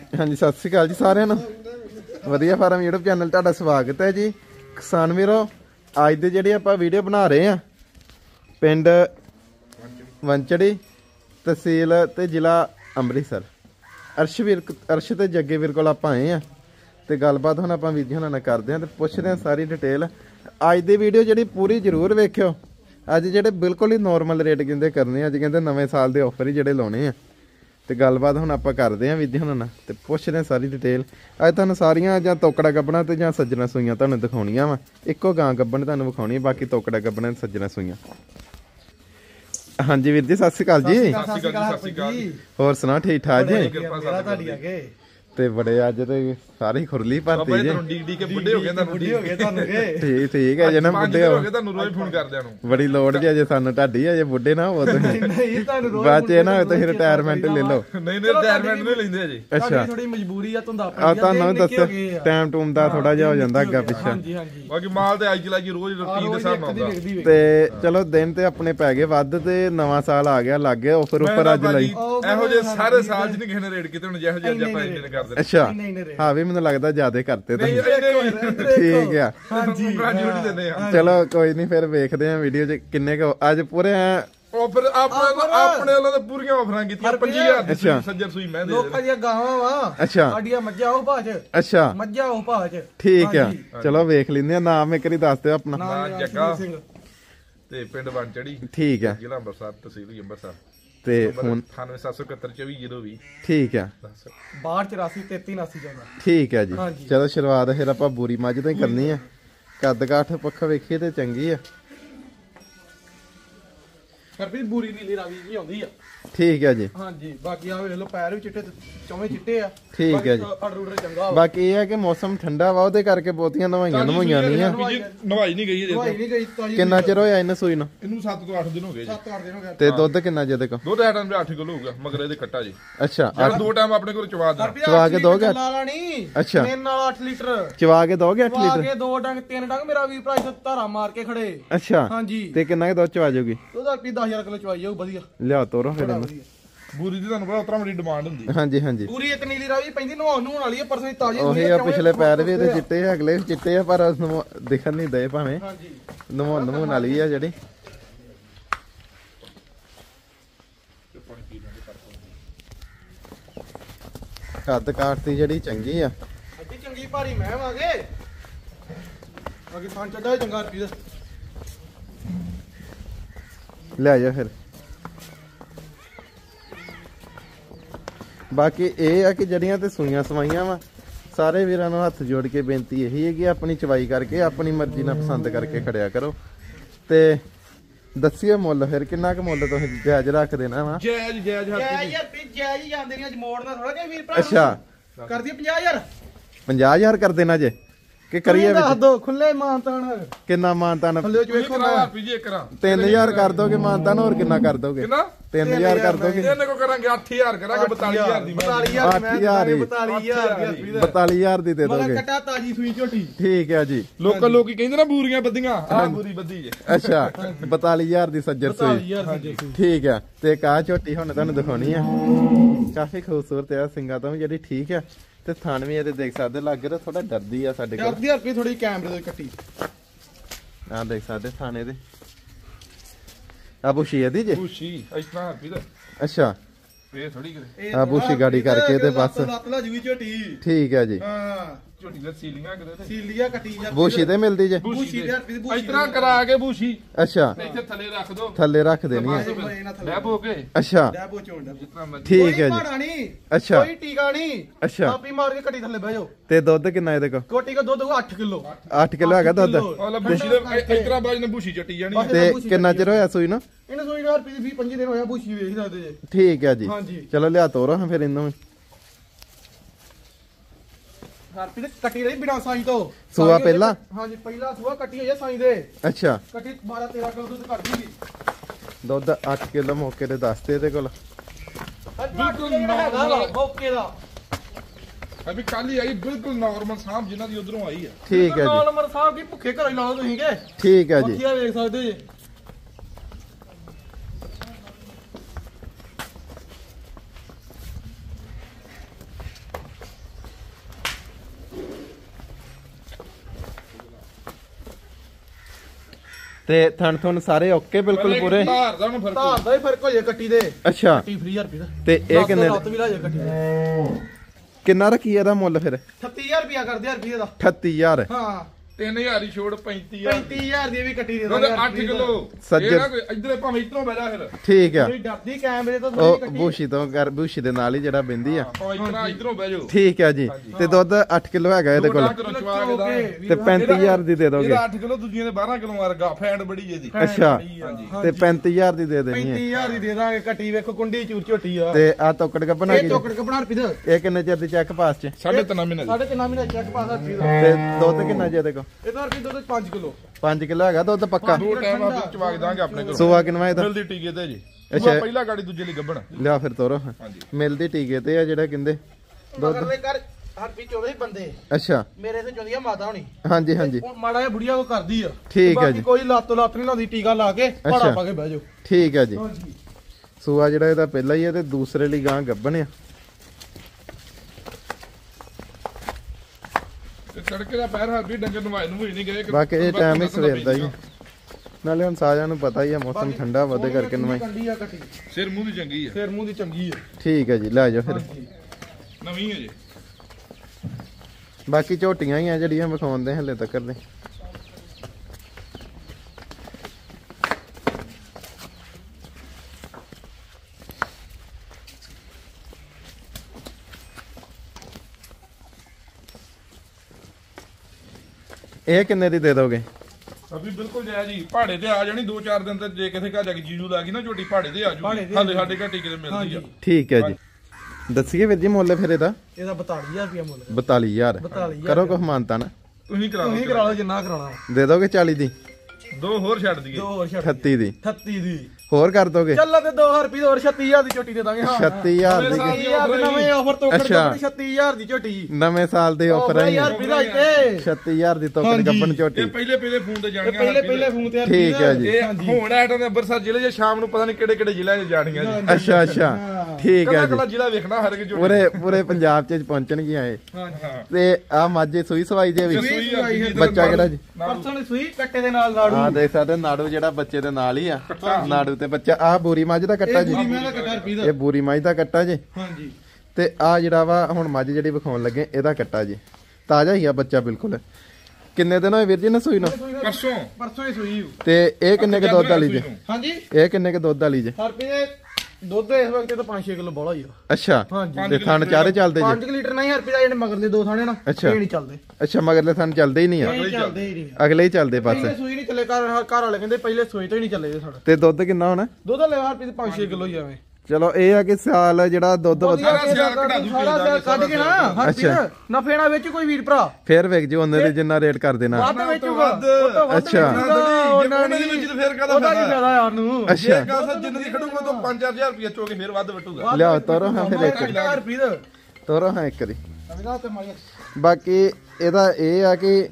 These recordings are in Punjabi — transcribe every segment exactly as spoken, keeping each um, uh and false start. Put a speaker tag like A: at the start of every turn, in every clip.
A: ਹਾਂਜੀ ਸਤਿ ਸ੍ਰੀ ਅਕਾਲ ਜੀ ਸਾਰਿਆਂ ਨੂੰ। ਵਧੀਆ ਫਾਰਮ YouTube ਚੈਨਲ ਤੁਹਾਡਾ ਸਵਾਗਤ ਹੈ ਜੀ। ਕਿਸਾਨ ਵੀਰੋ, ਅੱਜ ਦੇ ਜਿਹੜੇ ਆਪਾਂ ਵੀਡੀਓ ਬਣਾ ਰਹੇ ਆ ਪਿੰਡ ਵੰਚੜੀ, ਤਹਿਸੀਲ ਤੇ ਜ਼ਿਲ੍ਹਾ ਅੰਮ੍ਰਿਤਸਰ। ਅਰਸ਼ਵੀਰ ਅਰਸ਼ ਤੇ ਜੱਗੇ ਵੀਰ ਕੋਲ ਆਪਾਂ ਆਏ ਆ ਤੇ ਗੱਲਬਾਤ ਹੁਣ ਆਪਾਂ ਵੀਰ ਜੀ ਹੁਣਾਂ ਨਾਲ ਕਰਦੇ ਆ ਤੇ ਪੁੱਛਦੇ ਆ ਸਾਰੀ ਡਿਟੇਲ। ਅੱਜ ਦੀ ਵੀਡੀਓ ਜਿਹੜੀ ਪੂਰੀ ਜ਼ਰੂਰ ਵੇਖਿਓ। ਅੱਜ ਜਿਹੜੇ ਬਿਲਕੁਲ ਹੀ ਨੋਰਮਲ ਰੇਟ ਕਹਿੰਦੇ ਕਰਨੇ, ਅੱਜ ਕਹਿੰਦੇ ਨਵੇਂ ਸਾਲ ਦੇ ਆਫਰ ਹੀ ਜਿਹੜੇ ਲਾਉਣੇ ਆ ਤੇ ਗੱਲਬਾਤ ਹੁਣ ਆਪਾਂ ਕਰਦੇ ਆਂ ਵੀਰ ਜੀ ਹੁਣਾਂ ਨਾਲ ਤੇ ਪੁੱਛਦੇ ਆ ਸਾਰੀ ਡਿਟੇਲ। ਅੱਜ ਤੁਹਾਨੂੰ ਸਾਰੀਆਂ ਜਾਂ ਤੋਕੜਾ ਗੱਬਣਾ ਤੇ ਜਾਂ ਸੱਜਣਾ ਸੂਈਆਂ ਤੁਹਾਨੂੰ ਦਿਖਾਉਣੀਆਂ ਵਾ। ਇੱਕੋ ਗਾਂ ਗੱਬਣ ਤੁਹਾਨੂੰ ਵਿਖਾਉਣੀ, ਬਾਕੀ ਤੋਕੜਾ ਗੱਬਣਾ ਤੇ ਸੱਜਣਾ ਸੂਈਆਂ। ਹਾਂਜੀ ਵੀਰ ਜੀ ਸਤਿ ਸ੍ਰੀ ਅਕਾਲ ਜੀ।
B: ਸਤਿ ਸ੍ਰੀ ਅਕਾਲ ਜੀ।
A: ਹੋਰ ਸੁਣਾ ਠੀਕ ਠਾਕ ਜੀ?
B: ਤੁਹਾਡੀ ਅੱਗੇ
A: ਤੇ ਬੜੇ ਅੱਜ ਤੇ ਸਾਰੀ ਖੁਰਲੀ ਭਰਤੀ ਜੇ।
C: ਡੀ ਡੀ ਕੇ ਬੁੱਢੇ ਹੋ ਗਏ ਤੁਹਾਨੂੰ,
B: ਬੁੱਢੇ ਹੋ ਗਏ ਤੁਹਾਨੂੰ ਕੇ।
A: ਠੀਕ ਠੀਕ ਹੈ ਜੇ ਨਾ ਬੁੱਢੇ ਹੋ
C: ਗਏ ਤੁਹਾਨੂੰ ਰੋਜ਼ ਫੋਨ ਕਰਦਿਆਂ ਨੂੰ।
A: ਬੜੀ ਲੋੜ ਜੀ ਅਜੇ ਸਾਨੂੰ ਤੁਹਾਡੀ, ਅਜੇ ਬੁੱਢੇ ਨਾ ਹੋ ਤੁਸੀਂ।
B: ਨਹੀਂ ਤੁਹਾਨੂੰ ਰੋਜ਼
A: ਬਾਅਦ ਚ ਨਾ ਤੁਸੀਂ ਰਿਟਾਇਰਮੈਂਟ ਲੈ ਲਓ।
C: ਨਹੀਂ ਨਹੀਂ ਰਿਟਾਇਰਮੈਂਟ ਨਹੀਂ ਲੈਂਦੇ ਅਜੇ।
A: ਅੱਛਾ
B: ਥੋੜੀ ਮਜਬੂਰੀ ਆ ਤੁਹਾਨੂੰ
A: ਆ ਤੁਹਾਨੂੰ ਦੱਸਿਆ ਟਾਈਮ ਟੂਮ ਦਾ ਥੋੜਾ ਜਿਹਾ ਹੋ ਜਾਂਦਾ ਅੱਗਾ ਪਿੱਛਾ।
B: ਹਾਂਜੀ ਹਾਂਜੀ
C: ਬਾਕੀ ਮਾਲ ਤੇ ਅੱਜ ਚਲਾਈ ਰੋਜ਼ ਰੁਟੀਨ ਦੇ ਹਿਸਾਬ ਨਾਲ ਆਉਂਦਾ।
A: ਤੇ ਚਲੋ ਦਿਨ ਤੇ ਆਪਣੇ ਪੈ ਗਏ ਵੱਧ ਤੇ ਨਵਾਂ ਸਾਲ ਆ ਗਿਆ ਲੱਗ ਗਿਆ ਆਫਰ ਉੱਪਰ ਅੱਜ ਲਈ।
C: ਇਹੋ ਜਿਹੇ ਸਾਰੇ ਸਾਲ ਚ ਨਹੀਂ ਕਿਸੇ ਨੇ ਰੇਟ ਕੀਤੇ ਹੁਣ ਜਿਹੋ ਜਿਹੇ ਅੱਜ ਆਪਾਂ ਇੰਨੇ ਕਰਦੇ।
A: ਅੱਛਾ ਹਾਂ ਵੀ ਮੈਨੂੰ ਲੱਗਦਾ ਜ਼ਿਆਦਾ ਕਰਤੇ ਤੁਸੀਂ। ਠੀਕ ਆ
C: ਹਾਂਜੀ ਦਿੰਦੇ ਆ।
A: ਚਲੋ ਕੋਈ ਨਹੀਂ ਫਿਰ ਵੇਖਦੇ ਆ ਵੀਡੀਓ ਚ ਕਿੰਨੇ ਕੁ ਅੱਜ ਪੂਰੇ
C: ਆਫਰ ਆਪਣੇ ਆਪਣੇ ਵੱਲੋਂ ਤਾਂ ਪੂਰੀਆਂ ਆਫਰਾਂ ਕੀਤੀਆਂ। ਪੱਚੀ ਹਜ਼ਾਰ ਦੀ ਸੱਜਰ ਸੂਈ ਮੈਂ ਦੇ
B: ਲੋਕਾਂ ਦੀਆਂ ਗਾਵਾਂ ਵਾ।
A: ਅੱਛਾ
B: ਸਾਡੀਆਂ ਮੱਝਾਂ ਉਹ ਭਾਜ।
A: ਅੱਛਾ
B: ਮੱਝਾਂ ਉਹ ਭਾਜ।
A: ਠੀਕ ਆ ਚਲੋ ਵੇਖ ਲੈਂਦੇ ਆ। ਨਾਮ ਇੱਕ ਵਾਰੀ ਦੱਸ ਦਿਓ ਆਪਣਾ।
C: ਨਾਮ ਜੱਗਾ ਤੇ ਪਿੰਡ ਵੰਚੜੀ,
A: ਠੀਕ ਆ,
C: ਜ਼ਿਲ੍ਹਾ ਅੰਮ੍ਰਿਤਸਰ, ਤਹਿਸੀਲ ਅੰਮ੍ਰਿਤਸਰ
A: ਤੇ ਹੁਣ
C: ਅਠਾਨਵੇਂ ਸੱਤ ਸੌ ਇਕਹੱਤਰ ਚੌਵੀ ਜ਼ੀਰੋ ਵੀਹ।
A: ਠੀਕ ਆ
B: ਬਾਹਠ ਚੁਰਾਸੀ ਤੇਤੀ ਉਨਾਸੀ ਚੌਦਾਂ।
A: ਠੀਕ ਆ ਜੀ। ਚਲੋ ਸ਼ੁਰੂਆਤ ਫਿਰ ਆਪਾਂ ਬੂਰੀ ਮੱਝ ਤੋਂ ਹੀ ਕਰਨੀ ਆ। ਕੱਦ ਕਾਠ ਪੱਖੋਂ ਵੇਖੀਏ ਤੇ ਚੰਗੀ ਆ।
B: ਕਰਪੀ ਬੂਰੀ ਨੀਲੀ ਰਾਵੀ ਜੀ ਆਉਂਦੀ ਆ।
A: ਠੀਕ ਹੈ ਜੀ।
B: ਹਾਂਜੀ ਬਾਕੀ ਆ ਵੇਖ ਲਓ ਪੈਰ ਵੀ ਚਿੱਟੇ ਚੌਵੇਂ ਚਿੱਟੇ ਆ।
A: ਠੀਕ ਹੈ ਜੀ।
B: ਆਰਡਰ ਚੰਗਾ।
A: ਬਾਕੀ ਇਹ ਹੈ ਕਿ ਮੌਸਮ ਠੰਡਾ ਵਾ ਉਹਦੇ ਕਰਕੇ ਬਹੁਤੀਆਂ ਨਵਾਈਆਂ ਨਵਾਈਆਂ ਨਹੀਂ ਆ।
C: ਨਵਾਈ ਨਹੀਂ ਗਈ
B: ਨਵਾਈ ਨਹੀਂ ਗਈ।
A: ਕਿੰਨਾ ਚਿਰ ਹੋਇਆ ਇਹਨੂੰ ਸੂਈ ਨੂੰ?
C: ਇਹਨੂੰ ਸੱਤ ਤੋਂ ਅੱਠ ਦਿਨ ਹੋ ਗਏ ਜੀ।
B: ਸੱਤ ਅੱਠ ਦਿਨ ਹੋ ਗਏ।
A: ਤੇ ਦੁੱਧ ਕਿੰਨਾ ਜਿਹਦੇ ਕੋ?
C: ਦੁੱਧ ਹੈ ਟਾਈਮ ਅੱਠ ਕਿਲੋ ਹੋਊਗਾ ਮਗਰ ਇਹਦੇ ਕੱਟਾ ਜੀ।
A: ਅੱਛਾ
C: ਦੋ ਟਾਈਮ ਆਪਣੇ ਕੋਲ ਚਵਾ ਦੇ
A: ਚਵਾ ਕੇ ਦੋਗੇ?
B: ਲਾਲਾ ਨਹੀਂ।
A: ਅੱਛਾ
B: ਤਿੰਨ ਨਾਲ ਅੱਠ ਲੀਟਰ
A: ਚਵਾ ਕੇ ਦੋਗੇ? ਅੱਠ
B: ਚਵਾ
A: ਲੀਟਰ
B: ਕੇ ਦੋ ਡੰਗ ਤਿੰਨ ਡੰਗ ਮੇਰਾ ਵੀਰ ਭਰਾ ਧਾਰਾ ਮਾਰ ਕੇ ਖੜੇ।
A: ਅੱਛਾ
B: ਹਾਂਜੀ
A: ਤੇ ਕਿੰਨਾ ਕੁ ਦੁੱਧ ਚਵਾ ਜਾਊਗੀ?
B: ਉਹਦਾ ਪੀ ਦਸ ਹਜ਼ਾਰ ਕਿਲੋ ਚਵਾਈ ਜਾਊ ਵਧੀਆ।
A: ਲਿਆ ਤੋਰੋ ਫਿਰ ਇਹਨੂੰ।
C: ਬੂਰੀ ਦੀ ਤੁਹਾਨੂੰ ਪਤਾ ਉਤਰਾ ਬੜੀ ਡਿਮਾਂਡ ਹੁੰਦੀ।
A: ਹਾਂਜੀ ਹਾਂਜੀ
B: ਪੂਰੀ ਇੱਕ ਨੀਲੀ ਰਾਵੀ ਪੈਂਦੀ ਨਹਾਉਣ ਨੂੰ ਵਾਲੀ ਆ। ਪਰਸੋਂ ਤਾਜ਼ੀ
A: ਉਹੀ ਆ, ਪਿਛਲੇ ਪੈਰ ਵੀ ਇਹਦੇ ਚਿੱਟੇ ਆ, ਅਗਲੇ ਵੀ ਚਿੱਟੇ ਆ, ਪਰ ਦਿਖਣ ਨਹੀਂ ਦਏ ਭਾਵੇਂ।
B: ਹਾਂਜੀ
A: ਨਵਾਉਣ ਨਵਾਉਣ ਵਾਲੀ ਆ ਜਿਹੜੀ। ਕੱਦ ਕਾਠ ਦੀ ਜਿਹੜੀ ਚੰਗੀ ਆ।
B: ਅੱਡੀ ਚੰਗੀ ਭਾਰੀ ਮੈਂ ਵਾਂਗੇ ਬਾਕੀ ਥਾਂ ਚੱਡਾ ਚੰਗਾ ਰੁਪਏ ਦਾ।
A: ਲੈ ਜਾ ਫਿਰ। ਬਾਕੀ ਇਹ ਆ ਕਿ ਜਿਹੜੀਆਂ ਤੇ ਸੂਈਆਂ ਸਵਾਈਆਂ ਵਾ, ਸਾਰੇ ਵੀਰਾਂ ਨੂੰ ਹੱਥ ਜੋੜ ਕੇ ਬੇਨਤੀ ਇਹੀ ਹੈ ਕਿ ਆਪਣੀ ਚਵਾਈ ਕਰਕੇ ਆਪਣੀ ਮਰਜ਼ੀ ਨਾਲ ਪਸੰਦ ਕਰਕੇ ਖੜਿਆ ਕਰੋ। ਤੇ ਦੱਸਿਓ ਮੁੱਲ ਫਿਰ ਕਿੰਨਾ ਕੁ ਮੁੱਲ ਤੁਸੀਂ ਜਾਇਜ਼ ਰੱਖ ਦੇਣਾ ਵਾ?
C: ਜਾਇਜ਼ ਜਾਇਜ਼
B: ਜਾਇਜ਼ ਯਾਰ ਪੀ ਜਾਇਜ਼ ਹੀ ਜਾਂਦੇ ਨੇ। ਅੱਜ ਮੋੜਨਾ ਥੋੜਾ ਜਿਹਾ ਵੀਰ ਭਰਾ।
A: ਅੱਛਾ
B: ਕਰਦੀ ਪੰਜਾਹ ਹਜ਼ਾਰ।
A: ਪੰਜਾਹ ਹਜ਼ਾਰ ਕਰ ਦੇਣਾ ਜੇ ਕਿ ਕਰੀਏ
B: ਦੱਸ
A: ਵਿੱਚ?
B: ਦੋ ਖੁੱਲੇ ਮਾਨਤਾਨ
A: ਕਿੰਨਾ ਮਾਨਤਾਨ?
B: ਥੱਲੇ ਚ ਵੇਖੋ
C: ਕਰਾ ਪੀਜੀ ਕਰਾ
A: ਤਿੰਨ ਹਜ਼ਾਰ ਕਰ ਦੋਗੇ ਮਾਨਤਾਨ? ਹੋਰ ਕਿੰਨਾ ਕਰ ਦੋਗੇ?
C: ਕਿੰਨਾ?
A: ਤਿੰਨ ਹਜ਼ਾਰ ਕਰ ਦੋਗੇ?
C: ਇਹਨੇ ਕੋ ਕਰਾਂਗੇ ਅੱਠ ਹਜ਼ਾਰ ਕਰਾਂਗੇ। ਬਤਾਲੀ ਹਜ਼ਾਰ ਦੀ
B: ਬਤਾਲੀ ਹਜ਼ਾਰ
A: ਅੱਠ ਹਜ਼ਾਰ ਹੀ।
B: ਬਤਾਲੀ ਹਜ਼ਾਰ ਦੀ
A: ਬਤਾਲੀ ਹਜ਼ਾਰ ਦੀ ਦੇ
B: ਮਗਰ
A: ਦੋਗੇ?
B: ਕਟਾ ਤਾਜੀ ਸੂਈ ਝੋਟੀ।
A: ਠੀਕ ਹੈ ਜੀ।
C: ਲੋਕਾਂ ਲੋਕੀ ਕਹਿੰਦੇ ਨਾ ਬੂਰੀਆਂ ਬੱਦੀਆਂ, ਆਹ ਬੂਰੀ ਬੱਦੀ ਜੇ।
A: ਅੱਛਾ ਬਤਾਲੀ ਹਜ਼ਾਰ ਦੀ ਸੱਜਰ ਸੂਈ।
B: ਬਤਾਲੀ ਹਜ਼ਾਰ ਦੀ ਸੂਈ।
A: ਠੀਕ ਆ। ਤੇ ਕਾ ਝੋਟੀ ਹੁਣ ਤੁਹਾਨੂੰ ਦਿਖਾਉਣੀ ਆ, ਕਾਫੀ ਖੂਬਸੂਰਤ ਆ ਸਿੰਗਾਂ ਤੋਂ ਵੀ ਜਿਹੜੀ। ਠੀਕ ਆ ਤੇ ਥਣ ਵੀ ਇਹਦੇ ਦੇਖ ਸਕਦੇ ਲੱਗ ਰਿਹਾ ਥੋੜਾ ਡਰਦੀ ਆ ਸਾਡੇ ਕੋਲ।
B: ਡਰਦੀ ਆ ਰੁਪਏ ਥੋੜੀ ਕੈਮਰੇ ਦੇ ਕੱਟੀ।
A: ਆਹ ਦੇਖ ਸਕਦੇ ਥਾਣੇ ਦੇ ਆ ਬੁਸ਼ੀ ਇਹਦੀ ਜੇ।
C: ਬੂਸ਼ੀ ਇਸ ਤਰ੍ਹਾਂ ਹਰਪੀ ਦਾ।
A: ਅੱਛਾ
C: ਇਹ ਥੋੜੀ ਕਰੇ
A: ਆ ਬੁਸ਼ੀ ਗਾੜੀ ਕਰਕੇ ਤੇ ਬਸ।
B: ਲੱਤ ਲਾ ਜੂਈ ਝੋਟੀ।
A: ਠੀਕ ਹੈ ਜੀ।
B: ਹਾਂ
C: ਝੋਟੀ ਦਾ ਸੀਲੀਆਂ ਕਿਤੇ ਤੇ
B: ਸੀਲੀਆ ਕੱਟੀ ਜਾ।
A: ਬੂਸ਼ੀ ਤੇ ਮਿਲਦੀ ਜੇ?
B: ਬੂਸ਼ੀ ਦੇ ਰੁਪਏ ਦੀ ਬੂਸ਼ੀ।
C: ਇਸ ਤਰ੍ਹਾਂ ਕਰਾ ਕੇ ਬੂਸ਼ੀ
A: ਅੱਛਾ
C: ਇੱਥੇ ਥੱਲੇ ਰੱਖ ਦੋ।
A: ਥੱਲੇ ਰੱਖ ਦੇਣੀ ਆ।
C: ਲੈ ਬੋ ਕੇ
A: ਅੱਛਾ
B: ਡੈਬੋ ਚੋਂ ਡੈਬੋ।
C: ਜਿਤਨਾ ਮਰਜ਼ੀ।
A: ਠੀਕ ਹੈ ਜੀ।
B: ਭਾੜਾ ਨਹੀਂ
A: ਅੱਛਾ
B: ਕੋਈ ਟੀਕਾ ਨਹੀਂ।
A: ਅੱਛਾ
B: ਆਪੀ ਮਾਰ ਕੇ ਕੱਟੀ ਥੱਲੇ ਬਹਿ ਜਾਓ।
A: ਤੇ ਦੁੱਧ ਕਿੰਨਾ ਇਹਦੇ ਕੋਲ?
B: ਕੋਟੀ ਦਾ ਦੁੱਧ ਅੱਠ ਕਿਲੋ।
A: ਅੱਠ ਕਿਲੋ ਹੈਗਾ ਦੁੱਧ?
C: ਉਹ ਲੈ ਬੂਸ਼ੀ ਦੇ ਇਸ ਤਰ੍ਹਾਂ ਬਾਜ ਨੇ ਬੂਸ਼ੀ ਚੱਟੀ ਜਾਣੀ।
A: ਤੇ ਕਿੰਨਾ ਚਿਰ ਹੋਇਆ ਸੂਈ ਨੂੰ?
B: ਇਹਨੂੰ ਸੂਈ ਨਾਲ ਰੁਪਏ ਵੀਹ ਪੱਚੀ ਦਿਨ ਹੋਇਆ। ਬੂਸ਼ੀ ਵੇਖ ਸਕਦੇ ਜੇ।
A: ਠੀਕ ਹੈ ਜੀ।
B: ਹਾਂਜੀ
A: ਚਲੋ ਲਿਆ ਤੋਰੋ ਹਾਂ ਫਿਰ ਇਹਨੂੰ।
B: ਹਰਪੀ ਦੇ ਕੱਟੀ ਰਹੀ ਬਿਨਾ ਸਾਈ ਤੋਂ।
A: ਸੂਆ ਪਹਿਲਾ?
B: ਹਾਂਜੀ ਪਹਿਲਾ ਸੂਆ ਕੱਟੀ ਹੋਈ ਹੈ ਸਾਈ ਦੇ।
A: ਅੱਛਾ
B: ਕੱਟੀ ਬਾਰਾਂ ਤੇਰਾਂ ਕਿਲੋ ਦੁੱਧ ਕੱਢ ਦੂਗੀ।
A: ਦੁੱਧ ਅੱਠ ਕਿਲੋ ਮੌਕੇ ਤੇ ਦੱਸਦੇ ਇਹਦੇ ਕੋਲ।
B: ਬਿਲਕੁਲ ਹੈਗਾ ਵਾ ਮੌਕੇ ਦਾ।
C: ਅਭੀ ਕੱਲ ਹੀ ਆਈ ਬਿਲਕੁਲ ਨਾਰਮਲ ਸਾਹਮ ਜਿਨ੍ਹਾਂ ਦੀ ਉਧਰੋਂ ਆਈ ਆ।
A: ਠੀਕ ਹੈ
B: ਨੌ
A: ਜੀ।
B: ਨੰਬਰ ਸਾਹਿਬ ਕੀ ਭੁੱਖੇ ਘਰੋਂ ਹੀ ਲਾਓ ਤੁਸੀਂ ਕੇ।
A: ਠੀਕ ਹੈ ਜੀ।
B: ਮੱਖੀਆਂ ਵੇਖ ਸਕਦੇ ਜੇ।
A: ਤੇ ਥਣ ਥਣ ਸਾਰੇ ਓਕੇ ਬਿਲਕੁਲ ਪੂਰੇ
C: ਧਾਰ ਦਾ ਹੁਣ ਫਰਕ
B: ਧਾਰ ਦਾ ਹੀ ਫਰਕ ਹੋ ਜਾਏ ਕੱਟੀ ਦੇ
A: ਅੱਛਾ
B: ਕੱਟੀ ਫ੍ਰੀ ਰੁਪਏ ਦਾ
A: ਤੇ ਇਹ ਕਿੰਨੇ
B: ਲੱਤ ਵੀ ਲਾ ਜਾਏ ਕੱਟੀ ਦੇ
A: ਕਿੰਨਾ ਰੱਖੀ ਇਹਦਾ ਮੁੱਲ ਫਿਰ
B: ਅਠੱਤੀ ਹਜ਼ਾਰ ਰੁਪਿਆ ਕਰਦੇ ਆ ਰੁਪਏ ਦਾ
A: ਅਠੱਤੀ ਹਜ਼ਾਰ
B: ਹਾਂ
C: ਤਿੰਨ ਹਜ਼ਾਰ ਹੀ ਛੋੜ ਪੈਂਤੀ ਹਜ਼ਾਰ
B: ਪੈਂਤੀ ਹਜ਼ਾਰ ਦੀ ਵੀ ਕੱਟੀ ਦੇ
C: ਉਹਦੇ ਅੱਠ ਕਿਲੋ
A: ਸੱਜਰ-
C: ਇਹ ਨਾ ਕੋਈ ਇਧਰੇ ਭਾਵੇਂ ਇਧਰੋਂ ਬਹਿ ਜਾ ਫਿਰ
A: ਠੀਕ ਆ
B: ਕੋਈ ਡਰਦੀ ਕੈਮਰੇ ਤੋਂ ਥੋੜੀ
A: ਉਹ
B: ਕੱਟੀ
A: ਬੂਸ਼ੀ ਤੋਂ ਕਰ ਬੂਸ਼ੀ ਦੇ ਨਾਲ ਹੀ ਜਿਹੜਾ ਬਿੰਦੀ ਆ
C: ਭਾਵੇਂ ਇਤਨਾ ਇਧਰੋਂ ਬਹਿ ਜਾਓ
A: ਠੀਕ ਆ ਜੀ ਤੇ ਦੁੱਧ ਅੱਠ ਕਿਲੋ ਹੈਗਾ ਇਹਦੇ ਕੋਲ ਤੇ ਪੈਂਤੀ ਹਜ਼ਾਰ ਦੀ ਦੇ ਦੋਗੇ
C: ਇਹਦਾ ਅੱਠ ਕਿਲੋ ਦੂਜੀਆਂ ਦੇ ਬਾਰਾਂ ਕਿਲੋ ਵਰਗਾ ਫੈਟ ਬੜੀ ਇਹਦੀ
A: ਅੱਛਾ
C: ਹਾਂਜੀ
A: ਤੇ ਪੈਂਤੀ ਹਜ਼ਾਰ ਦੀ ਦੇ ਦੇਣੀ ਹੈ
B: ਪੈਂਤੀ ਹਜ਼ਾਰ ਦੀ ਦੇ ਦਾਂਗੇ ਕੱਟੀ ਵੇਖੋ ਕੁੰਡੀ ਚੂਰ ਝੋਟੀ ਆ
A: ਤੇ ਆ ਤੋਕੜ ਕੇ ਬਣਾ
B: ਇਹ
A: ਕੇ
B: ਚੋਕੜ ਕੇ ਬਣਾ ਰੁਪਏ ਦਾ
A: ਇਹ ਕਿੰਨੇ ਚਿਰ ਦੀ ਚੈੱਕ ਪਾਸ ਚ
C: ਸਾਢੇ ਤਿੰਨ ਮਹੀਨੇ ਦੀ
B: ਸਾਢੇ ਤਿੰਨ ਮਹੀਨੇ ਚੈੱਕ ਪਾਸ ਰੁਪਏ ਦਾ
A: ਤੇ ਦੁੱਧ ਕਿੰਨਾ ਜੀ ਇਹਦੇ ਕੋਲ
B: ਇਹਦਾ ਰੁਪਏ ਦੁੱਧ ਪੰਜ ਕਿਲੋ
A: ਪੰਜ ਕਿਲੋ ਹੈਗਾ ਦੁੱਧ ਪੱਕਾ
C: ਦੋ ਟਾਈਮ ਆਪੇ ਚਵਾਕ ਦਾਂਗੇ ਆਪਣੇ ਕੋਲ
A: ਸੋਆ ਕਿੰਨਾ ਇਹਦਾ
C: ਮਿਲਦੀ ਟੀਕੇ ਤੇ ਜੀ
A: ਅੱਛਾ।
C: ਅੱਛਾ ਪਹਿਲਾ ਗਾੜੀ ਦੂਜੇ ਲਈ ਗੱਬਣ
A: ਲਿਆ ਫਿਰ ਤੋਰੋ
C: ਹਾਂਜੀ
A: ਮਿਲਦੀ ਟੀਕੇ ਤੇ ਆ ਜਿਹੜਾ ਕਹਿੰਦੇ
B: ਮਗਰ ਦੇ ਘਰ ਹਰਪੀ ਚੋਦੇ ਬੰਦੇ
A: ਅੱਛਾ
B: ਮੇਰੇ ਤੇ ਚੋਦੀ ਆ ਮਾਤਾ ਹੋਣੀ
A: ਹਾਂਜੀ ਹਾਂਜੀ
B: ਉਹ ਮਾੜਾ ਜਿਹਾ ਬੁੜੀਆ ਕੋ ਕਰਦੀ ਆ
A: ਠੀਕ ਹੈ
B: ਬਾਕੀ
A: ਜੀ
B: ਕੋਈ ਲੱਤ ਲੱਤ ਨਹੀਂ ਲਾਉਂਦੀ ਟੀਕਾ ਲਾ ਕੇ
A: ਅੱਛਾ।
B: ਭਾੜਾ ਪਾ ਕੇ ਬਹਿ ਜਾਓ
A: ਠੀਕ ਹੈ ਜੀ
B: ਹਾਂਜੀ
A: ਸੋਆ ਜਿਹੜਾ ਇਹਦਾ ਪਹਿਲਾ ਹੀ ਹੈ ਤੇ ਦੂਸਰੇ ਲਈ ਗਾਂ ਗੱਬਣ ਆ
C: ਤੇ ਸੜਕੇ ਦਾ ਪੈਰ ਹਰ ਵੀ ਡੰਗਰ ਨਵਾਏ ਨੂੰ ਹੀ ਨਹੀਂ ਗਏ ਕਿ
A: ਬਾਕੀ ਇਹ ਟਾਈਮ ਹੀ ਸਵੇਰ ਦਾ ਹੀ ਆ। ਨਾਲੇ ਹੁਣ ਸਾਰਿਆਂ ਨੂੰ ਪਤਾ ਹੀ ਆ ਮੌਸਮ ਠੰਡਾ ਵਧੇ ਕਰਕੇ ਨਵਾਂ ਹੀ।
B: ਕੰਡੀ ਆ ਕੱਟੀ
C: ਸਿਰ ਮੂੰਹ ਦੀ ਚੰਗੀ ਆ
B: ਫੇਰ ਮੂੰਹ ਦੀ ਚੰਗੀ ਆ
A: ਠੀਕ ਹੈ ਜੀ ਲੈ ਜਾਓ ਫਿਰ
B: ਹਾਂਜੀ
C: ਨਵੀਂ ਹੈ ਜੀ
A: ਬਾਕੀ ਝੋਟੀਆਂ ਹੀ ਆ ਜਿਹੜੀਆਂ ਵਿਖਾਉਂਦੇ ਹਲੇ ਤੱਕ ਦੇ ਇਹ ਕਿੰਨੇ ਦੀ ਦੇ ਦੋਗੇ
C: ਅਭੀ ਬਿਲਕੁਲ ਜਾਇਜ਼ ਜੀ ਪਹਾੜੇ ਤੇ ਆ ਜਾਣੀ ਦੋ ਚਾਰ ਦਿਨ ਤੇ ਜੇ ਕਿਸੇ ਘਰ ਜਾ ਕੇ ਜੀਜੂ ਲੱਗੀ ਨਾ ਝੋਟੀ ਪਹਾੜੇ ਤੇ ਆ
B: ਪਹਾੜੇ
C: ਜੂਗੀ
B: ਤੇ
C: ਹਾਲੇ ਸਾਡੇ ਘਰ ਟੀਕੇ ਤੇ ਮਿਲਦੀ ਆ
B: ਹਾਂਜੀ
A: ਠੀਕ ਹੈ ਜੀ ਦੱਸੀਏ ਵੀਰ ਜੀ ਮੁੱਲ ਫਿਰ ਇਹਦਾ
B: ਇਹਦਾ ਬਤਾਲੀ ਹਜ਼ਾਰ ਰੁਪਿਆ ਮੁੱਲ
A: ਬਤਾਲੀ ਹਜ਼ਾਰ
B: ਬਤਾਲੀ ਹਜ਼ਾਰ
A: ਕਰੋ ਕੁਛ ਮਾਨਤਾ ਨਾ
C: ਤੁਸੀਂ ਕਰਾ
B: ਤੁਸੀਂ
C: ਲਓ
B: ਕਰਾ ਲਓ ਜਿੰਨਾ ਕਰਾਉਣਾ
A: ਦੇ ਦੋਗੇ ਚਾਲੀ ਦੀ
C: ਦੋ ਹੋਰ ਛੱਡ ਦਈਏ
B: ਦੋ ਹੋਰ ਛੱਡ
A: ਅਠੱਤੀ ਦੀ
B: ਅਠੱਤੀ ਦੀ
A: ਹੋਰ ਕਰ ਦੋਗੇ
B: ਚੱਲ ਤੇ ਦੋ ਹਜ਼ਾਰ ਰੁਪਏ ਹੋਰ ਛੱਤੀ ਹਜ਼ਾਰ ਦੀ ਝੋਟੀ ਦੇ ਦਾਂਗੇ ਹਾਂ
A: ਛੱਤੀ ਹਜ਼ਾਰ ਦੀ
B: ਛੱਤੀ ਹਜ਼ਾਰ ਦੀ ਨਵੇਂ ਆਫਰ ਤੋਂ ਕੱਢ
A: ਅੱਛਾ।
B: ਛੱਤੀ ਹਜ਼ਾਰ ਦੀ ਝੋਟੀ
A: ਨਵੇਂ ਸਾਲ ਦੇ ਆਫਰ ਆਈ
B: ਯਾਰ ਵੀਰਾ ਇੱਥੇ
A: ਛੱਤੀ ਹਜ਼ਾਰ ਦੀ ਤੋਕੜ
B: ਹਾਂਜੀ।
A: ਗੱਬਣ ਝੋਟੀ
C: ਇਹ ਪਹਿਲੇ ਪਹਿਲੇ ਫੋਨ ਤੇ
B: ਇਹ
C: ਜਾਣੀਆਂ
B: ਪਹਿਲੇ ਪਹਿਲੇ ਫੋਨ ਤੇ
A: ਠੀਕ ਹੈ ਜੀ।
C: ਇਹ ਹੁਣ ਆਟਾ ਦੇ ਅੰਮ੍ਰਿਤਸਰ ਜ਼ਿਲ੍ਹੇ 'ਚ ਸ਼ਾਮ ਨੂੰ ਪਤਾ ਨਹੀਂ ਕਿਹੜੇ ਕਿਹੜੇ ਜ਼ਿਲ੍ਹਿਆਂ 'ਚ ਜਾਣੀਆਂ ਜੀ
A: ਅੱਛਾ ਅੱਛਾ ਠੀਕ ਹੈ
C: ਕਲਾ
A: ਜੀ
C: ਕਲਾ ਜ਼ਿਲ੍ਹਾ ਵੇਖਣਾ ਹਰ ਇੱਕ ਝੋਟੀ
A: ਪੂਰੇ ਪੂਰੇ ਪੰਜਾਬ ਚ ਪਹੁੰਚਣਗੀਆਂ ਇਹ
C: ਹਾਂ
A: ਤੇ ਆ ਮਾਝੇ ਸੂਈ ਸਵਾਈ ਜੇ ਵੀ
C: ਸੂਈ ਆ ਗਈ ਇੱਧਰ
A: ਬੱਚਾ ਕਿਹੜਾ ਜੀ
B: ਪਰਸੋਂ ਨੇ ਸੂਈ ਕੱਟੇ ਦੇ ਨਾਲ ਨਾੜੂ
A: ਆ ਦੇਖ ਸਕਦੇ ਨਾੜੂ ਜਿਹੜਾ ਬੱਚੇ ਦੇ ਨਾਲ ਹੀ ਆ ਨਾੜੂ ਤੇ ਬੱਚਾ ਆ ਬੂਰੀ ਮੱਝ ਦਾ ਕੱਟਾ ਜੀ
B: ਪੂਰੀ ਮੈਂ ਦਾ ਕੱਟਾ ਰੁਪਏ ਦਾ
A: ਇਹ ਬੂਰੀ ਮੱਝ ਦਾ ਕੱਟਾ ਜੀ
B: ਹਾਂਜੀ
A: ਤੇ ਆ ਜਿਹੜਾ ਵਾ ਹੁਣ ਮੱਝ ਜਿਹੜੀ ਵਿਖਾਉਣ ਲੱਗੇ ਇਹਦਾ ਕੱਟਾ ਜੀ ਤਾਜ਼ਾ ਹੀ ਆ ਬੱਚਾ ਬਿਲਕੁਲ ਕਿੰਨੇ ਦਿਨ ਹੋਏ ਵੀਰ ਜੀ ਨਾ ਸੂਈ ਨੂੰ
C: ਪਰਸੋਂ
B: ਪਰਸੋਂ ਹੀ ਸੂਈ
A: ਤੇ ਇਹ ਕਿੰਨੇ ਕ ਦੁੱਧ ਵਾਲੀ ਜੀ
B: ਹਾਂਜੀ
A: ਇਹ ਕਿੰਨੇ ਕ ਦੁੱਧ ਵਾਲੀ ਜੀ
B: ਰੁਪਏ ਦੁੱਧ ਇਸ ਵਕਤ ਤਾਂ ਪੰਜ ਛੇ ਕਿਲੋ ਬੋਲਾ ਹੀ ਆ
A: ਅੱਛਾ
B: ਹਾਂਜੀ
A: ਤੇ ਥਣ ਚਾਰੇ ਚੱਲਦੇ ਜੀ
B: ਪੰਜ ਲੀਟਰ ਨਹੀਂ ਰੁਪਏ ਦਾ ਜਿਹੜੇ ਮਗਰਲੇ ਦੋ ਥਾਣੇ ਨਾ
A: ਅੱਛਾ।
B: ਇਹ ਨਹੀਂ ਚੱਲਦੇ
A: ਅੱਛਾ ਮਗਰਲੇ ਥਣ ਚੱਲਦੇ ਹੀ ਨਹੀਂ ਆ
B: ਇਹ ਚੱਲਦੇ ਹੀ ਨਹੀਂ
A: ਅਗਲੇ ਹੀ ਚੱਲਦੇ
B: ਪਹਿਲੇ
A: ਪਾਸੇ
B: ਸੂਈ ਨਹੀਂ ਚੱਲੇ ਘਰ ਘਰ ਵਾਲੇ ਕਹਿੰਦੇ ਪਹਿਲੇ ਸੂਈ ਤੋਂ ਹੀ ਨਹੀਂ ਚੱਲੇ ਸਾਡਾ
A: ਤੇ ਦੁੱਧ ਕਿੰਨਾ ਹੋਣਾ
B: ਦੁੱਧ ਲੈ ਰੁਪਏ ਪੰਜ ਛੇ ਕਿਲੋ ਹੀ ਆਵੇਂ
A: ਚਲੋ ਇਹ ਆ ਕਿ ਸਾਲ ਜਿਹੜਾ ਦੁੱਧ ਵਧ-
C: ਸਾਰਾ ਸਿਆਲ ਕਢਾ ਦੂ
B: ਸਾਰਾ ਸਿਆਲ ਕੱਢ ਕੇ ਨਾ ਹਰ
A: ਅੱਛਾ।
B: ਚੀਜ਼ ਨਫੇਣਾ ਵਿੱਚ ਕੋਈ ਵੀਰ ਭਰਾ
A: ਫੇਰ ਵਿਕ ਜੀ ਉਹਨੇ ਦੇ ਜਿੰਨਾ ਰੇਟ ਕਰ ਦੇਣਾ
B: ਵੱਧ ਵੇਚੂਗਾ
C: ਵੱਧ।
B: ਉਹ ਤੋਂ ਵੱਧ
A: ਅੱਛਾ।
B: ਵੇਚੂਗਾ, ਉਹਨਾਂ
C: ਉਹਨਾਂ ਦੀ
B: ਨਹੀਂ
C: ਵਿੱਚ ਫੇਰ ਕਾਹਦਾ
B: ਉਹਦਾ ਕੀ
C: ਫਾਇਦਾ?
B: ਫਾਇਦਾ ਯਾਰ ਨੂੰ
A: ਅੱਛਾ
C: ਇਹ ਗੱਲ ਸੱਚ ਜਿੰਨੇ ਦੀ ਖੜੂਗਾ ਤਾਂ ਪੰਜ ਚਾਰ ਹਜ਼ਾਰ ਰੁਪਏ ਚੋਕੇ ਫੇਰ ਵੱਧ ਵਟੂਗਾ
A: ਲਿਆਓ ਤੋਰੋ ਹਾਂ ਫਿਰ ਇੱਕ
B: ਰੁਪਏ ਦਾ
A: ਤੋਰੋ ਹਾਂ ਇੱਕ ਦੀ
B: ਨਵੀਂ ਤੇ ਮਾਰੀ
A: ਬਾਕੀ ਇਹਦਾ ਇਹ ਆ ਕਿ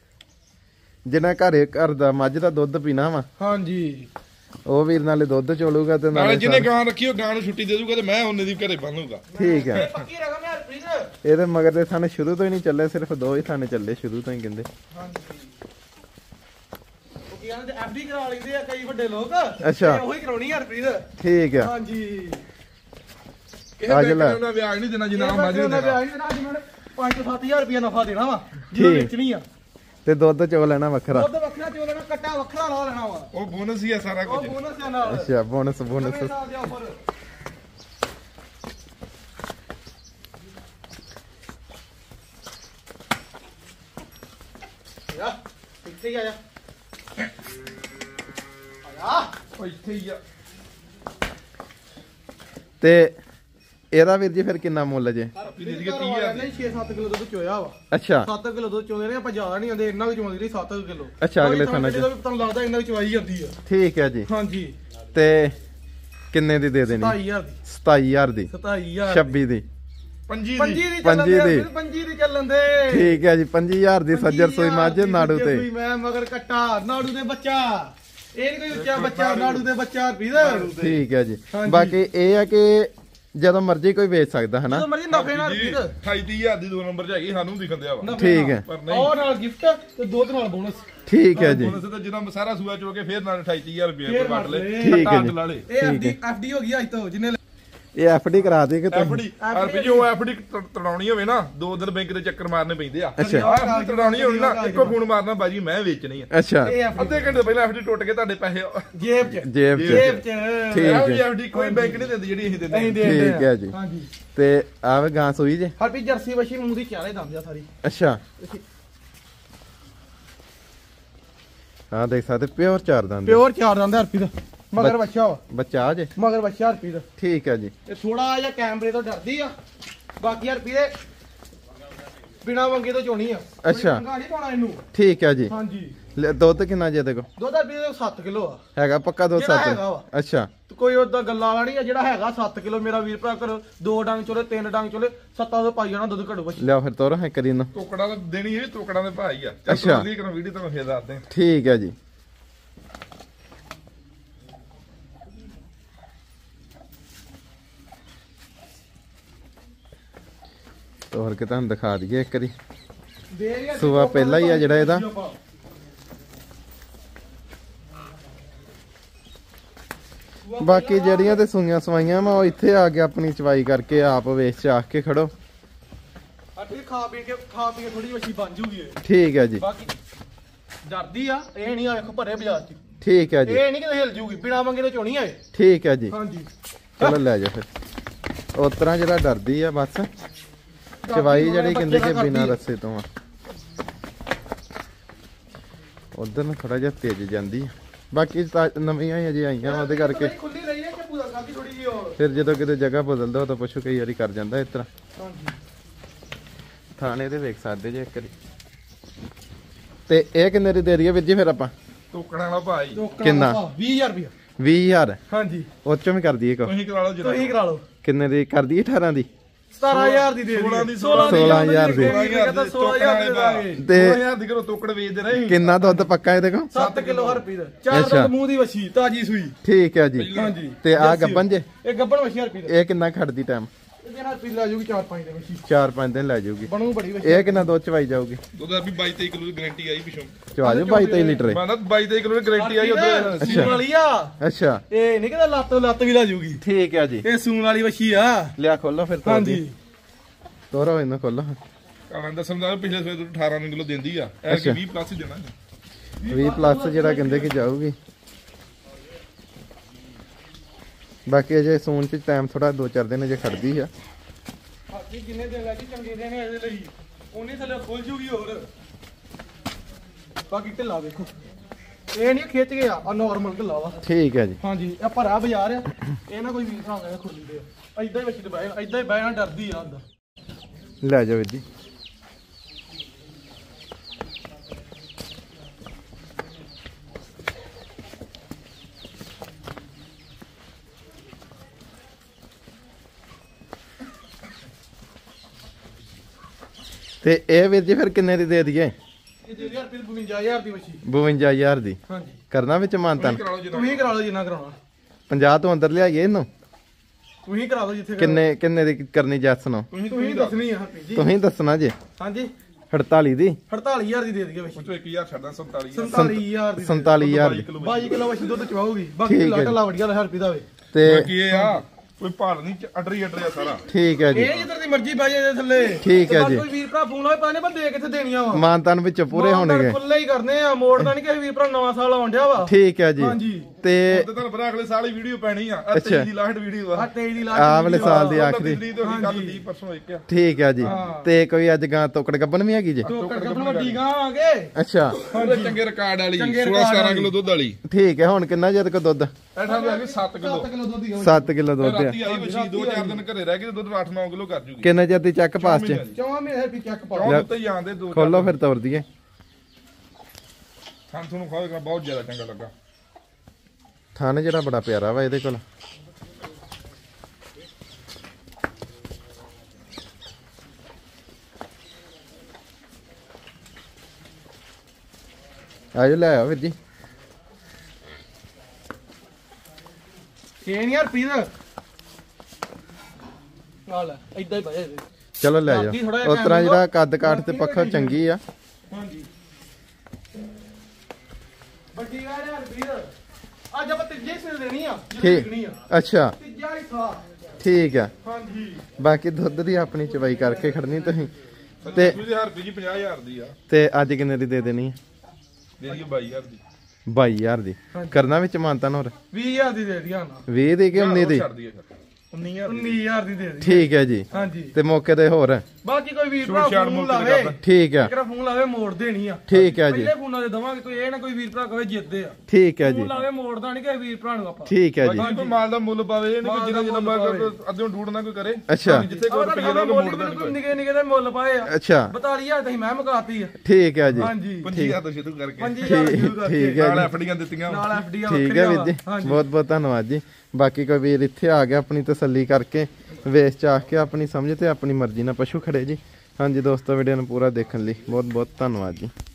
A: ਜਿਹਨਾਂ ਘਰੇ ਘਰ ਦਾ ਮੱਝ ਦਾ ਦੁੱਧ ਪੀਣਾ ਵਾ
B: ਹਾਂਜੀ
A: ਉਹ ਵੀਰ ਨਾਲੇ ਦੁੱਧ ਚੋਲੂਗਾ ਤੇ
C: ਨਾਲੇ
A: ਨਾਲੇ
C: ਜਿਹਨੇ ਗਾਂ ਰੱਖੀ ਉਹ ਗਾਂ ਨੂੰ ਛੁੱਟੀ ਦੇ ਦੂਗਾ ਤੇ ਮੈਂ ਉਹਨੇ ਦੀ ਘਰੇ ਬੰਨੂਗਾ
A: ਠੀਕ ਹੈ
B: ਪੱਕੀ ਰਕਮ ਹੈ ਹਰਪ੍ਰੀਤ
A: ਇਹਦੇ ਮਗਰ ਦੇ ਥਾਣੇ ਸ਼ੁਰੂ ਤੋਂ ਹੀ ਨਹੀਂ ਚੱਲੇ ਸਿਰਫ ਦੋ ਹੀ ਥਾਣੇ ਚੱਲੇ ਸ਼ੁਰੂ ਤੋਂ ਹੀ ਕਹਿੰਦੇ
B: ਹਾਂਜੀ ਉਹ ਕੀ ਕਹਿੰਦੇ ਐਫਡੀ ਕਰਾ ਲੈਂਦੇ ਆ ਕਈ ਵੱਡੇ ਲੋਕ
A: ਅੱਛਾ।
B: ਤੇ ਉਹੀ ਕਰਾਉਣੀ ਹੈ ਹਰਪ੍ਰੀਤ
A: ਠੀਕ ਆ
B: ਹਾਂਜੀ
C: ਇਹ
A: ਅੱਜ
C: ਬੈਂਕ
A: ਲੈ।
C: ਨੇ ਉਹਨਾਂ ਵਿਆਜ ਨਹੀਂ ਦੇਣਾ ਜਿੰਨਾ
B: ਇਹ
C: ਮਾਜੀ
B: ਉਹਨਾਂ
C: ਦੇਣਾ
B: ਵਿਆਜ ਦੇਣਾ ਜਿਵੇਂ ਪੰਜ ਤੋਂ ਸੱਤ ਹਜ਼ਾਰ ਰੁਪਏ ਨਫਾ ਦੇਣਾ ਵਾ ਜਿਹਨੂੰ
A: ਠੀਕ।
B: ਵੇਚਣੀ ਆ
A: ਤੇ ਦੁੱਧ ਚੋ ਲੈਣਾ ਵੱਖਰਾ
B: ਦੁੱਧ ਵੱਖਰਾ ਚੋ ਲੈਣਾ ਕੱਟਾ ਵੱਖਰਾ ਲਾ ਲੈਣਾ ਵਾ
C: ਉਹ ਬੋਨਸ ਹੀ ਆ ਸਾਰਾ
B: ਉਹ
C: ਕੁਝ
B: ਬੋਨਸ ਆ ਨਾਲ
A: ਅੱਛਾ ਬੋਨਸ ਬੋਨਸ
B: ਨਵੇਂ ਸਾਲ ਦੇ ਆਫਰ ਯਾ ਇੱਥੇ ਹੀ ਆ ਜਾ ਆ ਜਾ
C: ਉਹ ਇੱਥੇ ਹੀ ਆ
A: ਤੇ ਇਹਦਾ ਵੀਰ ਜੀ ਫਿਰ ਕਿੰਨਾ ਮੁੱਲ ਜੇ
C: ਵੀ ਦੇ ਦਈਏ ਤੀਹ ਹਜ਼ਾਰ
B: ਨਹੀਂ ਛੇ ਸੱਤ ਕਿਲੋ ਦੁੱਧ ਚੋਇਆ ਵਾ
A: ਅੱਛਾ
B: ਸੱਤ ਕਿਲੋ ਦੁੱਧ ਚੋਦੇ ਨੇ ਆਪਾਂ ਜ਼ਿਆਦਾ ਨਹੀਂ ਆਂਦੇ ਇੰਨਾ ਕੁ ਚੋਂਦੀ ਰਹੀ ਸੱਤ ਕਿਲੋ
A: ਅੱਛਾ, ਅਗਲੇ ਥਾਣੇ ਚ।
B: ਜਦੋਂ ਵੀ ਤੁਹਾਨੂੰ ਲੱਗਦਾ ਇੰਨਾ ਕੁ ਚਵਾਈ ਜਾਂਦੀ ਆ
A: ਠੀਕ ਹੈ ਜੀ
B: ਹਾਂਜੀ
A: ਤੇ ਕਿੰਨੇ ਦੀ ਦੇ ਦੇਣੀ
B: ਸਤਾਈ ਹਜ਼ਾਰ ਦੀ
A: ਸਤਾਈ ਹਜ਼ਾਰ ਦੀ
B: ਸਤਾਈ ਹਜ਼ਾਰ
A: ਛੱਬੀ ਦੀ
C: ਪੰਜੀ
B: ਪੰਜੀ
C: ਦੀ
B: ਦੀ
A: ਪੰਜੀ
B: ਚੱਲਣ
A: ਦੀ।
B: ਦੇ ਪੰਜੀ ਦੀ ਚੱਲਣ ਦੇ
A: ਠੀਕ ਹੈ ਜੀ ਪੰਜੀ ਹਜ਼ਾਰ ਦੀ ਸੱਜਰ ਸੋਈ ਮੱਝ ਨਾੜੂ ਤੇ
B: ਸੂਈ ਮੈਂ ਮਗਰ ਕੱਟਾ ਨਾੜੂ ਦੇ ਬੱਚਾ ਇਹ ਨਹੀਂ ਕੋਈ ਉੱਚਾ ਬੱਚਾ ਨਾੜੂ ਦੇ ਬੱਚਾ ਵੀਰ
A: ਠੀਕ ਹੈ ਜੀ
B: ਹਾਂਜੀ।
A: ਬਾਕੀ ਇਹ ਆ ਕਿ ਜਦੋਂ ਮਰਜ਼ੀ ਕੋਈ ਵੇਚ ਸਕਦਾ ਹਨਾ
B: ਜਦੋਂ ਮਰਜ਼ੀ ਨਫੇ ਨਾਲ
C: ਜੀ,
B: ਰੁਪਏ
C: ਅਠਾਈ ਤੀਹ ਹਜ਼ਾਰ ਦੀ ਦੋ ਨੰਬਰ ਚ ਹੈਗੀ ਸਾਨੂੰ ਦਿਖਣ ਦਿਆ ਵਾ
A: ਠੀਕ ਹੈ
C: ਪਰ ਨਹੀਂ
B: ਉਹ ਨਾਲ ਗਿਫਟ ਤੇ ਦੋ ਨਾਲ ਬੋਨਸ
A: ਠੀਕ ਹੈ ਜੀ
C: ਬੋਨਸ ਤਾਂ ਜਦੋਂ ਸਾਰਾ ਸੂਆ ਚੋ ਕੇ ਫੇਰ ਨਾਲ ਅਠਾਈ ਤੀਹ ਹਜ਼ਾਰ ਰੁਪਏ
B: ਫੇਰ
C: ਪਰ ਵਟ ਲੈ
B: ਵਟ ਲੈ।
A: ਠੀਕ ਹੈ ਜੀ।
C: ਲਾ ਲੇ
B: ਇਹ ਐਫਡੀ ਐਫਡੀ ਹੋ ਗਈ ਅੱਜ ਤੋਂ ਜਿਹਨੇ
A: ਇਹ ਐਫਡੀ ਕਰਾ ਦੇ ਕਿ ਤੁਸੀਂ
C: ਐਫਡੀ ਆਰਪੀ ਜੀ ਉਹ ਐਫਡੀ ਤੜਾਉਣੀ ਹੋਵੇ ਨਾ ਦੋ ਦਿਨ ਬੈਂਕ ਦੇ ਚੱਕਰ ਮਾਰਨੇ ਪੈਂਦੇ ਆ
A: ਅੱਛਾ।
C: ਆਹ ਤੜਾਉਣੀ ਹੋਣੀ ਨਾ ਇੱਕੋ ਫੋਨ ਮਾਰਨਾ ਬਾਜੀ ਮੈਂ ਵੇਚਣੀ ਆ
A: ਅੱਛਾ
B: ਇਹ ਐਫਡੀ
C: ਅੱਧੇ ਘੰਟੇ ਪਹਿਲਾਂ ਐਫਡੀ ਟੁੱਟ ਕੇ ਤੁਹਾਡੇ ਪੈਸੇ
B: ਜੇਬ ਚ
A: ਜੇਬ ਚ
B: ਜੇਬ ਚ
A: ਠੀਕ
C: ਇਹ
A: ਹੈ।
C: ਵੀ ਐਫਡੀ ਕੋਈ ਬੈਂਕ ਨਹੀਂ ਦਿੰਦੀ ਜਿਹੜੀ ਅਸੀਂ ਦਿੰਦੇ
B: ਅਸੀਂ
C: ਹਾਂ।
B: ਦੇ ਦਿੰਦੇ
A: ਠੀਕ ਹੈ ਜੀ
B: ਹਾਂਜੀ
A: ਤੇ ਆਵੇ ਗਾਂ ਸੂਈ ਜੇ
B: ਹਰਪੀ ਜਰਸੀ ਵਸ਼ੀ ਮੂੰਹ ਦੀ ਚਾਰੇ ਦੰਦ ਆ ਸਾਰੀ
A: ਅੱਛਾ ਹਾਂ ਦੇਖ ਸਕਦੇ ਪਿਓਰ ਚਾਰ ਦੰਦ
B: ਪਿਓਰ ਚਾਰ ਦੰਦ ਹਰਪੀ ਦਾ ਮਗਰ ਬੱਚਾ ਵਾ
A: ਬੱਚਾ ਜੇ
B: ਮਗਰ ਬੱਚਾ ਹਰਪੀ ਦਾ
A: ਠੀਕ ਹੈ ਜੀ
B: ਇਹ ਥੋੜਾ ਜਿਹਾ ਕੈਮਰੇ ਤੋਂ ਡਰਦੀ ਆ ਬਾਕੀ ਹਰਪੀ ਦੇ ਬਿਨਾ ਵੰਗੇ ਤੋਂ ਚੋਣੀ ਆ
A: ਅੱਛਾ।
B: ਵੰਗਾ ਨਹੀਂ ਪਾਉਣਾ ਇਹਨੂੰ
A: ਠੀਕ ਹੈ ਜੀ
B: ਹਾਂਜੀ
A: ਲੈ, ਦੁੱਧ ਕਿੰਨਾ ਜੇ ਦੇਖੋ
B: ਦੁੱਧ ਹਰਪੀ ਦੇ ਸੱਤ ਕਿਲੋ ਆ
A: ਹੈਗਾ ਪੱਕਾ ਦੁੱਧ
B: ਜਿਹੜਾ
A: ਸੱਤ
B: ਹੈਗਾ ਵਾ।
A: ਅੱਛਾ
B: ਤੇ ਕੋਈ ਉਹਦਾ ਗੱਲਾਂ ਵਾਲਾ ਨਹੀਂ ਆ ਜਿਹੜਾ ਹੈਗਾ ਸੱਤ ਕਿਲੋ ਮੇਰਾ ਵੀਰ ਭਰਾ ਕਰ ਦੋ ਡੰਗ ਚੋਲੇ ਤਿੰਨ ਡੰਗ ਚੋਲੇ ਸੱਤਾਂ ਤੋਂ ਪਾਈ ਜਾਣਾ ਦੁੱਧ ਘੜੋ ਬੱਚੀ
A: ਲਿਆਓ ਫਿਰ ਤੋਰੋ ਹੈ ਕਰੀ ਨੂੰ
C: ਟੋਕੜਾ ਤਾਂ ਦੇਣੀ ਇਹ ਵੀ ਟੋਕੜਾ ਦੇ ਭਾਈ ਆ
A: ਅੱਛਾ।
C: ਚੱਲ ਕਰੋ ਵੀਡੀਓ ਤੁਹਾਨੂੰ ਫੇਰ ਦੱਸਦੇ ਹਾਂ।
A: ਠੀਕ ਹੈ ਜੀ ਤੋਰ ਕੇ ਤੁਹਾਨੂੰ ਦਿਖਾ ਦਈਏ ਇੱਕ ਵਾਰੀ
B: ਦੇ ਯਾਰ
A: ਸੂਆ ਪਹਿਲਾ ਹੀ ਆ ਜਿਹੜਾ ਇਹਦਾ ਬਾਕੀ ਜਿਹੜੀਆਂ ਤੇ ਸੂਈਆਂ ਸਵਾਈਆਂ ਮੈਂ ਉਹ ਇੱਥੇ ਆ ਕੇ ਆਪਣੀ ਚਵਾਈ ਕਰਕੇ ਆਪ ਵੇਚ ਚਾਖ ਕੇ ਖੜੋ
B: ਹਰਪੀ ਖਾ ਪੀ ਕੇ ਖਾ ਪੀ ਕੇ ਥੋੜੀ ਬੱਚੀ ਬਣ ਜੂਗੀ ਇਹ
A: ਠੀਕ ਹੈ ਜੀ
B: ਬਾਕੀ ਡਰਦੀ ਆ ਇਹ ਨਹੀਂ ਆ ਵੇਖੋ ਭਰੇ ਬਾਜ਼ਾਰ ਚ
A: ਠੀਕ ਹੈ ਜੀ
B: ਇਹ ਨਹੀਂ ਕਿ ਹਿਲ ਜੂਗੀ ਬਿਨਾ ਮੰਗੇ ਤੋਂ ਚੋਣੀ ਆ ਇਹ
A: ਠੀਕ ਹੈ ਜੀ
B: ਹਾਂਜੀ
A: ਚਲੋ ਲੈ ਜਾ ਫਿਰ ਉਸ ਤਰ੍ਹਾਂ ਜਿਹੜਾ ਡਰਦੀ ਆ ਬਸ ਚਵਾਈ ਜਿਹੜੀ ਕਹਿੰਦੇ ਕਿ ਬਿਨਾਂ ਰੱਸੇ ਤੋਂ ਆ ਉਧਰ ਨੂੰ ਥੋੜਾ ਜਿਹਾ ਤੇਜ਼ ਜਾਂਦੀ ਆ ਬਾਕੀ ਤਾਂ ਨਵੀਆਂ ਹੀ ਅਜੇ ਆਈਆਂ ਉਹਦੇ ਕਰਕੇ
B: ਖੁੱਲੀ ਰਹੀ ਹੈ ਕਿ ਪੂਰਾ ਕਾਫੀ ਥੋੜੀ ਜਿਹੀ ਹੋਰ
A: ਫਿਰ ਜਦੋਂ ਕਿਤੇ ਜਗ੍ਹਾ ਬਦਲਦਾ ਉਹ ਤਾਂ ਪਸ਼ੂ ਕਈ ਵਾਰੀ ਕਰ ਜਾਂਦਾ ਇਸ ਤਰ੍ਹਾਂ
B: ਹਾਂਜੀ
A: ਥਾਣੇ ਤੇ ਵੇਖ ਸਕਦੇ ਜੇ ਇੱਕ ਵਾਰੀ ਤੇ ਇਹ ਕਿੰਨੇ ਦੀ ਦੇ ਦਈਏ ਵੀਰ ਜੀ ਫਿਰ ਆਪਾਂ
C: ਟੋਕੜਾ ਵਾਲਾ ਭਾਈ
A: ਕਿੰਨਾ?
B: ਵੀਹ ਹਜ਼ਾਰ ਰੁਪਇਆ
A: ਵੀਹ ਹਜ਼ਾਰ
B: ਹਾਂਜੀ
A: ਉਹ ਚੋਂ ਵੀ ਕਰ ਦਈਏ ਕੋ
C: ਤੁਸੀਂ ਕਰਾ ਲਓ ਜਿਹੜਾ
B: ਤੁਸੀਂ ਕਰਾ ਲਓ
A: ਕਿੰਨੇ ਦੀ ਕਰ ਦਈਏ ਅਠਾਰਾਂ ਦੀ
B: ਸਤਾਰਾਂ ਹਜ਼ਾਰ ਦੀ ਦੇ
C: ਸੋਲਾਂ ਦੀ,
B: ਸੋਲਾਂ
A: ਸੋਲਾਂ ਹਜ਼ਾਰ ਦੀ।
B: ਕਹਿੰਦਾ ਸੋਲਾਂ ਹਜ਼ਾਰ ਦੀ ਦੇ ਦਾਂਗੇ
A: ਤੇ
C: ਸੋਲਾਂ ਹਜ਼ਾਰ ਦੀ ਕਰੋ ਟੋਕੜ ਵੇਚਦੇ ਰਹੇ
A: ਕਿੰਨਾ ਦੁੱਧ ਪੱਕਾ ਇਹਦੇ ਕੋ
B: ਸੱਤ ਕਿਲੋ ਹਰਪੀ ਦਾ ਚਾਰ
A: ਅੱਛਾ।
B: ਦੰਦ ਮੂੰਹ ਦੀ ਵਛੀ ਤਾਜੀ ਸੂਈ
A: ਠੀਕ ਹੈ ਜੀ
B: ਹਾਂਜੀ
A: ਤੇ ਆ ਗੱਬਨ ਜੇ
B: ਇਹ ਗੱਬਣ ਵਛੀ ਹਰਪੀ ਦਾ
A: ਇਹ ਕਿੰਨਾ ਖੜਦੀ ਟਾਈਮ
B: ਇਹਦੇ ਨਾਲ ਪੀ ਲੈ ਜੂਗੀ ਚਾਰ ਪੰਜ ਦੇ ਵਛੀ
A: ਚਾਰ ਪੰਜ ਦਿਨ ਲੈ ਜਾਊਗੀ
B: ਬਣੂ ਬੜੀ ਵਛੀ
A: ਇਹ ਕਿੰਨਾ ਦੁੱਧ ਚਵਾਈ ਜਾਊਗੀ
C: ਦੁੱਧ ਵੀ ਬਾਈ ਤੇਈ ਕਿਲੋ ਦੀ ਗਾਰੰਟੀ ਆਈ ਪਿਛੋਂ
A: ਚਵਾ ਜਾਓ ਬਾਈ ਤੇਈ ਲੀਟਰ ਇਹ।
C: ਮੈਂ ਤਾਂ ਬਾਈ ਤੇਈ ਕਿਲੋ ਦੀ ਗਾਰੰਟੀ ਆਈ ਉਧਰ
B: ਸੂਣ ਵਾਲੀ ਆ
A: ਅੱਛਾ
B: ਇਹ ਨਹੀਂ ਕਹਿੰਦਾ ਲੱਤ ਲੱਤ ਵੀ ਲੈ ਜੂਗੀ
A: ਠੀਕ ਹੈ ਜੀ
B: ਇਹ ਸੂਣ ਵਾਲੀ ਵਛੀ ਆ
A: ਲਿਆ ਖੋਲੋ ਫਿਰ ਤੋਰ
B: ਹਾਂਜੀ
A: ਦੀ ਤੋਰੋ ਇਹਨੂੰ ਖੋਲੋ
C: ਕਾਲਾਂ ਦੱਸਣ ਦਾ ਪਿਛਲੇ ਸਵੇਰ ਤੋਂ ਅਠਾਰਾਂ ਕਿਲੋ ਦਿੰਦੀ ਆ ਐ ਕਿ ਵੀਹ ਪਲੱਸ ਦੇਣਾ
A: ਵੀਹ ਪਲੱਸ ਜਿਹੜਾ ਕਹਿੰਦੇ ਕਿ ਜਾਊਗੀ ਬਾਕੀ ਅਜੇ ਸੂਣ ਚ ਟਾਈਮ ਥੋੜਾ ਦੋ ਚਾਰ ਦਿਨ ਅਜੇ ਖੜਦੀ ਆ
B: ਬਾਕੀ ਜਿੰਨੇ ਦਿਨ ਲੱਗੀ ਚੰਗੇ ਦਿਨ ਇਹਦੇ ਲਈ ਉਹਨੇ ਥੱਲੇ ਖੁੱਲ ਜੂਗੀ ਹੋਰ ਬਾਕੀ ਢਿੱਲਾ ਵੇਖੋ ਇਹ ਨਹੀਂ ਖਿੱਚ ਗਿਆ ਆ ਨਾਰਮਲ ਢਿੱਲਾ ਵਾ
A: ਠੀਕ ਹੈ ਜੀ
B: ਹਾਂਜੀ ਇਹ ਭਰਾ ਬਾਜ਼ਾਰ ਆ ਇਹ ਨਾ ਕੋਈ ਵੀਰ ਭਰਾ ਦਾ ਖੁੱਲੀ ਦੇ ਐਦਾਂ ਹੀ ਬੱਚੀ ਤੇ ਬਹਿ ਐਦਾਂ ਹੀ ਬਹਿਣਾ ਡਰਦੀ ਆ ਅੰਦਰ
A: ਲੈ ਜਾਓ ਵੀਰ ਜੀ ਤੇ ਇਹ ਵੀਰ ਜੀ ਫਿਰ ਕਿੰਨੇ ਦੀ ਦੇ ਦਈਏ
B: ਇਹ ਦੇ ਹਜ਼ਾਰ ਰੁਪਏ ਬਵੰਜਾ ਹਜ਼ਾਰ ਦੀ ਬੱਚੀ
A: ਬਵੰਜਾ ਹਜ਼ਾਰ ਦੀ
B: ਹਾਂਜੀ
A: ਕਰਨਾ ਵਿੱਚ ਮਾਨਤਨ
C: ਕਰਾ ਲਓ ਜਿੰਨਾ
B: ਤੁਸੀਂ ਕਰਾ ਲਓ ਜਿੰਨਾ ਕਰਾਉਣਾ
A: ਪੰਜਾਹ ਤੋਂ ਅੰਦਰ ਲਿਆਈਏ ਇਹਨੂੰ
B: ਤੁਸੀਂ ਕਰਾ ਦਿਓ ਜਿੱਥੇ
A: ਕਿੰਨੇ ਕਿੰਨੇ ਦੀ ਕਰਨੀ ਜੱਸ ਨੂੰ
C: ਤੁਸੀਂ
B: ਤੁਸੀਂ ਦੱਸਣੀ ਆ ਹਰਪੀ ਜੀ
A: ਤੁਸੀਂ ਦੱਸਣਾ ਜੇ
B: ਹਾਂਜੀ
A: ਅੜਤਾਲੀ ਦੀ
B: ਅੜਤਾਲੀ ਹਜ਼ਾਰ ਦੀ ਦੇ ਦਈਏ ਬੱਚੀ
C: ਉਹ ਚੋਂ ਇੱਕ ਹਜ਼ਾਰ ਛੱਡਾਂ ਸੰਤਾਲੀ ਹਜ਼ਾਰ
B: ਸੰਤਾਲੀ ਹਜ਼ਾਰ ਦੀ
A: ਸੰਤਾਲੀ ਹਜ਼ਾਰ ਦੀ
B: ਬਾਈ ਕਿਲੋ ਬੱਚੀ ਦੁੱਧ ਚਵਾਉਗੀ ਬਾਕੀ
A: ਠੀਕ ਹੈ
B: ਲਾਟਾ
A: ਜੀ।
B: ਲਾ ਵੜੀਆ ਹਜ਼ਾਰ ਰੁਪਏ ਦਾ ਵੇ
A: ਤੇ
C: ਬਾਕੀ ਇਹ ਆ ਕੋਈ ਭਾਲ ਨਹੀਂ ਅਡਰੀ ਅਡਰੀ ਆ ਸਾਰਾ
A: ਠੀਕ ਹੈ ਜੀ
B: ਇਹ ਜਿੱਧਰ ਦੀ ਮਰਜ਼ੀ ਬਹਿ ਜਾਏ ਥੱਲੇ
A: ਠੀਕ ਹੈ
B: ਤੇ ਬਸ
A: ਜੀ।
B: ਕੋਈ ਵੀਰ ਭਰਾ ਫੋਨ ਲਾਵੇ ਪਾਣੇ ਬੰਦੇ ਕਿੱਥੇ ਦੇਣੀਆਂ ਵਾ
A: ਮਾਨਤਨ ਵਿੱਚ ਪੂਰੇ ਹੋਣਗੇ
B: ਖੁੱਲੇ ਹੀ ਕਰਨੇ ਆ ਮੋੜਦਾ ਨਹੀਂ ਕਿਸੇ ਵੀਰ ਭਰਾ ਨਵਾਂ ਸਾਲ ਆਉਣ ਡਿਆ ਵਾ
A: ਠੀਕ ਹੈ ਜੀ
B: ਹਾਂਜੀ
A: ਤੇ
C: ਤੇ ਤੁਹਾਨੂੰ ਪਤਾ ਅਗਲੇ ਸਾਲ ਹੀ ਵੀਡੀਓ ਪੈਣੀ ਆ
A: ਅੱਛਾ।
C: ਤੇਈ ਦੀ ਲਾਸਟ ਵੀਡੀਓ
B: ਆ
C: ਆ
B: ਤੇਈ ਦੀ
A: ਆਹ
B: ਲਾਸਟ
A: ਵਾਲੇ ਸਾਲ ਦੀ ਆਖਰੀ
C: ਦਿੱਲੀ ਤੋਂ ਕੱਲ ਦੀ ਪਰਸੋਂ ਇੱਕ ਆ
A: ਠੀਕ ਹੈ ਜੀ
B: ਹਾਂ।
A: ਤੇ ਕੋਈ ਅੱਜ ਗਾਂ ਤੋਕੜ ਗੱਬਨ ਵੀ ਹੈਗੀ ਜੀ
B: ਤੋਂ ਕੱਢਣ ਵੱਡੀ ਗਾਂ ਆ ਗਏ
A: ਅੱਛਾ
C: ਉਹਦੇ ਚੰਗੇ ਰਿਕਾਰਡ ਵਾਲੀ
B: ਚੰਗੇ
C: ਸੋਲਾਂ
B: ਰਿਕਾਰਡ
C: ਸਤਾਰਾਂ
B: ਵਾਲੀ।
C: ਕਿਲੋ ਦੁੱਧ ਵਾਲੀ
A: ਠੀਕ ਹੈ ਹੁਣ ਕਿੰਨਾ ਜਦ ਕੋ ਦੁੱਧ
C: ਐਠਾਂ ਦੇ ਆ ਗਏ ਸੱਤ ਕਿਲੋ
B: ਸੱਤ ਕਿਲੋ ਦੁੱਧ ਹੀ
A: ਸੱਤ ਕਿਲੋ ਦੁੱਧ ਆ
C: ਰਾਤੀ ਆਈ ਵਛੀ ਦੋ ਚਾਰ ਦਿਨ ਘਰੇ ਰਹਿ ਕੇ ਤੇ ਦੁੱਧ ਅੱਠ ਨੌ ਕਿਲੋ ਕਰ ਜੂਗੀ
A: ਕਿੰਨੇ ਜਦ ਦੀ ਚੱਕ ਪਾਸ ਚ
B: ਚੌਵਾਂ ਮਹੀਨੇ ਵੀ ਚੈੱਕ ਪਾਓ
C: ਚੌਂ ਉੱਤੇ ਹੀ ਆਂਦੇ ਦੋ
A: ਖੋਲੋ ਫਿਰ ਤੋਰ ਦਈਏ
C: ਥਾਂ ਤੁਹਾਨੂੰ ਖਾਵੇਗਾ ਬਹੁਤ ਜ਼ਿਆਦਾ ਚੰਗਾ ਲੱਗਾ
A: ਥਾਣੇ ਜਿਹੜਾ ਬੜਾ ਪਿਆਰਾ ਵਾ ਇਹਦੇ ਕੋਲ ਆਜੋ ਲੈ ਆਓ ਵੀਰ ਜੀ
B: ਛੇ ਹਜ਼ਾਰ ਰੁਪਏ ਦਾ ਆ ਲੈ ਇਦਾਂ ਹੀ ਬਹਿ ਇਹਦੇ
A: ਚਲੋ ਲੈ
B: ਬਾਕੀ ਥੋੜ੍ਹਾ
A: ਜਾਓ
B: ਜਿਹਾ
A: ਉਸ ਤਰ੍ਹਾਂ
B: time
A: ਜਿਹੜਾ ਕੱਦ ਕਾਠ ਤੇ ਪੱਖਾ ਚੰਗੀ ਆ
B: ਹਾਂਜੀ ਵੱਡੀ ਗੱਲ ਯਾਰ ਵੀਰ ਅੱਜ ਆਪਾਂ ਤੀਜੇ ਸਿਰ ਦੇਣੀ ਆ ਜਿਹੜੀ ਵਿਕਣੀ
A: ਠੀਕ
B: ਆ
A: ਅੱਛਾ
B: ਤੀਜਾ ਹਿੱਸਾ
A: ਠੀਕ ਆ
B: ਹਾਂਜੀ
A: ਬਾਕੀ ਦੁੱਧ ਦੀ ਆਪਣੀ ਚਵਾਈ ਕਰਕੇ ਖੜਨੀ ਤੁਸੀਂ ਤੇ
C: ਤੇ ਹਜ਼ਾਰ ਰੁਪਏ ਜੀ ਪੰਜਾਹ ਹਜ਼ਾਰ ਦੀ ਆ
A: ਤੇ ਅੱਜ ਕਿੰਨੇ ਦੀ ਦੇ ਦੇਣੀ ਆ
C: ਦੇ ਦਈਏ ਬਾਈ ਹਜ਼ਾਰ ਦੀ
A: ਬਾਈ ਹਜ਼ਾਰ ਦੀ ਕਰਨਾ ਵਿੱਚ ਮਾਨਤਾਨ ਹੋਰ
B: ਵੀਹ ਹਜ਼ਾਰ ਦੀ ਦੇ ਦਿਆ ਨਾ
A: ਵੀਹ ਦੀ ਕਿ ਉੱਨੀ ਦੀ
C: ਛੱਡ ਦਈਏ ਫਿਰ
B: ਉੱਨੀ ਹਜ਼ਾਰ ਦੀ ਦੇ ਦੇ
A: ਠੀਕ ਹੈ ਜੀ
B: ਹਾਂਜੀ
A: ਤੇ ਮੌਕੇ ਤੇ ਹੋਰ
B: ਬਾਕੀ ਕੋਈ ਵੀਰ
C: ਛੂਟ
B: ਭਰਾ
C: ਛਾੜ
B: ਫੋਨ
C: ਮੁੱਲ ਤੇ
B: ਲਾਵੇ
C: ਕਰਦਾ।
A: ਠੀਕ ਆ
B: ਕਿਹੜਾ ਫੋਨ ਲਾਵੇ ਮੋੜ ਦੇਣੀ ਆ
A: ਠੀਕ ਹੈ ਜੀ
B: ਪਹਿਲੇ ਫੋਨਾਂ ਦੇ ਦਵਾਂਗੇ ਕੋਈ ਇਹ ਨਾ ਕੋਈ ਵੀਰ ਭਰਾ ਕਵੇ ਜਿੱਤਦੇ ਆ
A: ਠੀਕ ਹੈ ਜੀ
B: ਫੋਨ ਲਾਵੇ ਮੋੜਦਾ ਨਹੀਂ ਕਿ ਵੀਰ ਭਰਾ ਨੂੰ ਆਪਾਂ
A: ਠੀਕ ਹੈ ਜੀ
C: ਬਾਕੀ ਕੋਈ ਮਾਲ ਦਾ ਮੁੱਲ ਪਾਵੇ ਇਹ ਨਹੀਂ
B: ਮਾਲ
C: ਕੋਈ
B: ਦਾ
C: ਜਿੰਨਾ
B: ਮੁੱਲ
C: ਜਿੰਨਾ
B: ਪਾਵੇ।
C: ਅੱਧਿਓਂ ਡੂੜ ਨਾ ਕੋਈ ਕਰੇ
A: ਅੱਛਾ
C: ਜਿੱਥੇ ਕੋਈ ਰੁਪਈਏ ਦਾ
B: ਮੋੜ
C: ਮੋੜਦਾ ਨਹੀਂ ਕੋਈ
B: ਨਿੱਕੇ ਨਿੱਕੇ ਦੇ ਮੁੱਲ ਪਾਏ ਆ
A: ਅੱਛਾ
B: ਬਤਾਲੀ ਹਜ਼ਾਰ ਤੇ ਮੈਂ ਮੁਕਾਤੀ ਆ
A: ਠੀਕ ਹੈ ਜੀ
B: ਹਾਂਜੀ
C: ਪੰਜੀ ਹਜ਼ਾਰ ਤੋਂ ਸ਼ੁਰੂ ਕਰਕੇ
B: ਪੰਜੀ ਹਜ਼ਾਰ
A: ਠੀਕ-
B: ਸ਼ੁਰੂ ਕਰਕੇ
A: ਠੀਕ ਹੈ
C: ਨਾਲ
A: ਜੀ
C: ਐਫਡੀਆਂ ਦਿੱਤੀਆਂ
B: ਨਾਲ ਐਫਡੀਆਂ
A: ਠੀਕ ਹੈ ਵੀਰ ਜੀ ਬਹੁਤ ਬਹੁਤ ਧੰਨਵਾਦ ਜੀ ਬਾਕੀ ਕੋਈ ਵੀਰ ਇੱਥੇ ਆ ਗਿਆ ਆਪਣੀ ਤਸੱਲੀ ਕਰਕੇ ਵੇਚ ਚਾਹ ਕੇ ਆਪਣੀ ਸਮਝ ਤੇ ਆਪਣੀ ਮਰਜ਼ੀ ਨਾਲ ਪਸ਼ੂ ਖੜੇ ਜੀ ਹਾਂਜੀ ਦੋਸਤੋ ਵੀਡੀਓ ਨੂੰ ਪੂਰਾ ਦੇਖਣ ਲਈ ਬਹੁਤ ਬਹੁਤ ਧੰਨਵਾਦ ਜੀ।